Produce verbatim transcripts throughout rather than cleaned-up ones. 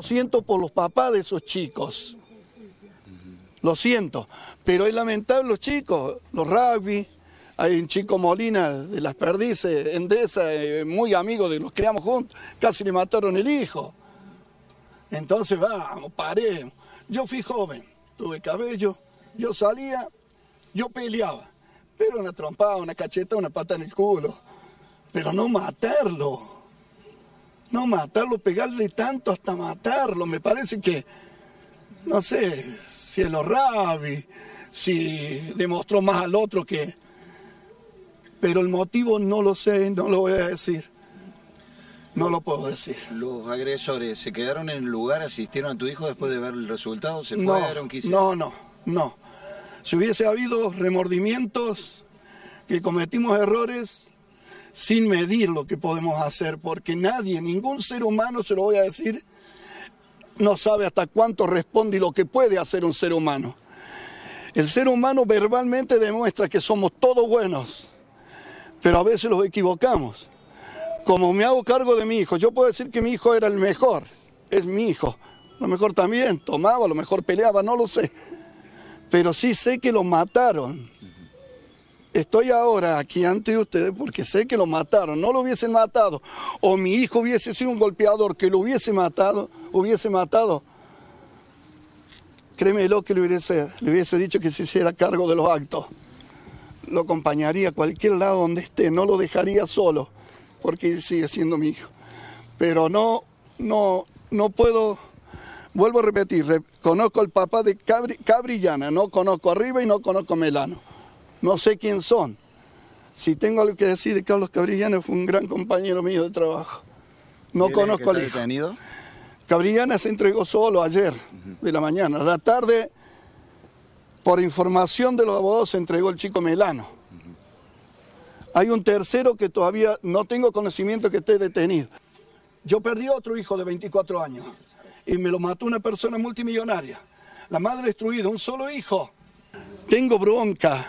Lo siento por los papás de esos chicos, lo siento, pero es lamentable los chicos, los rugby. Hay un chico Molina de Las Perdices, Endesa, muy amigo de los criamos juntos, casi le mataron el hijo. Entonces vamos, paremos. Yo fui joven, tuve cabello, yo salía, yo peleaba, pero una trompada, una cacheta, una pata en el culo, pero no matarlo, no matarlo, pegarle tanto hasta matarlo. Me parece que, no sé, si es los rugby, si demostró más al otro que... Pero el motivo no lo sé, no lo voy a decir. No lo puedo decir. ¿Los agresores se quedaron en el lugar, asistieron a tu hijo después de ver el resultado? ¿Se no, fueron? ¿Quisieron? No, no, no. Si hubiese habido remordimientos, que cometimos errores, sin medir lo que podemos hacer, porque nadie, ningún ser humano, se lo voy a decir, no sabe hasta cuánto responde y lo que puede hacer un ser humano. El ser humano verbalmente demuestra que somos todos buenos, pero a veces los equivocamos. Como me hago cargo de mi hijo, yo puedo decir que mi hijo era el mejor, es mi hijo. A lo mejor también tomaba, a lo mejor peleaba, no lo sé. Pero sí sé que lo mataron. Estoy ahora aquí ante ustedes porque sé que lo mataron. No lo hubiesen matado, o mi hijo hubiese sido un golpeador que lo hubiese matado, hubiese matado. Créemelo que le hubiese, le hubiese dicho que se hiciera cargo de los actos. Lo acompañaría a cualquier lado donde esté, no lo dejaría solo, porque sigue siendo mi hijo. Pero no, no, no puedo, vuelvo a repetir, re, conozco al papá de Cabri, Cabrillana, no conozco a Riva y no conozco a Melano. No sé quién son. Si tengo algo que decir de Carlos Cabrillana, fue un gran compañero mío de trabajo. No conozco al hijo. Detenido? Cabrillana se entregó solo ayer, uh-huh. de la mañana. A la tarde, por información de los abogados, se entregó el chico Melano. Uh-huh. Hay un tercero que todavía no tengo conocimiento que esté detenido. Yo perdí otro hijo de veinticuatro años y me lo mató una persona multimillonaria. La madre destruida, un solo hijo. Tengo bronca,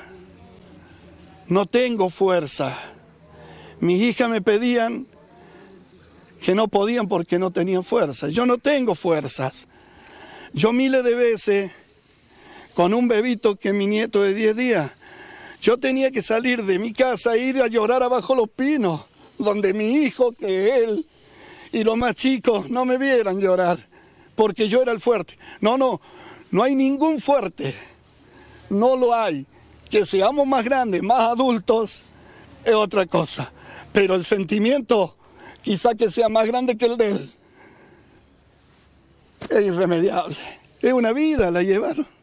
no tengo fuerza. Mis hijas me pedían que no podían porque no tenían fuerza. Yo no tengo fuerzas. Yo miles de veces, con un bebito que es mi nieto de diez días, yo tenía que salir de mi casa e ir a llorar abajo los pinos, donde mi hijo, que él y los más chicos no me vieran llorar, porque yo era el fuerte. No, no, no hay ningún fuerte, no lo hay. Que seamos más grandes, más adultos, es otra cosa. Pero el sentimiento, quizá que sea más grande que el de él, es irremediable. Es una vida, la llevaron.